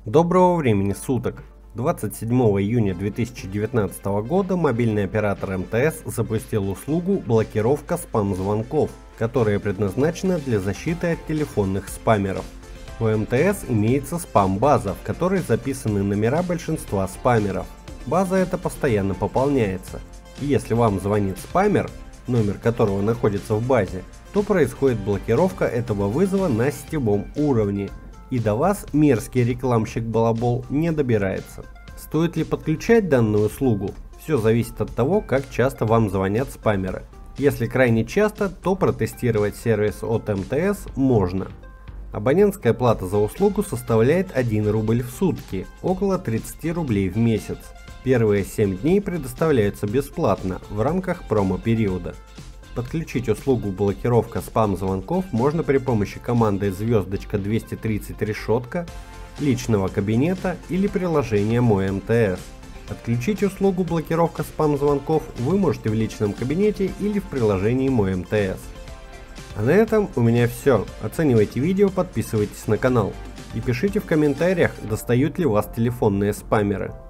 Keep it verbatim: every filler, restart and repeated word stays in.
Доброго времени суток! двадцать седьмого июня две тысячи девятнадцатого года мобильный оператор эм тэ эс запустил услугу блокировка спам-звонков, которая предназначена для защиты от телефонных спамеров. У эм тэ эс имеется спам-база, в которой записаны номера большинства спамеров. База эта постоянно пополняется. И если вам звонит спамер, номер которого находится в базе, то происходит блокировка этого вызова на сетевом уровне, и до вас мерзкий рекламщик-балабол не добирается. Стоит ли подключать данную услугу? Все зависит от того, как часто вам звонят спамеры. Если крайне часто, то протестировать сервис от эм тэ эс можно. Абонентская плата за услугу составляет один рубль в сутки, около тридцати рублей в месяц. Первые семь дней предоставляются бесплатно в рамках промо-периода. Подключить услугу блокировка спам-звонков можно при помощи команды звездочка двести тридцать решетка, личного кабинета или приложения Мой эм тэ эс. Отключить услугу блокировка спам-звонков вы можете в личном кабинете или в приложении Мой эм тэ эс. А на этом у меня все. Оценивайте видео, подписывайтесь на канал и пишите в комментариях, достают ли вас телефонные спамеры.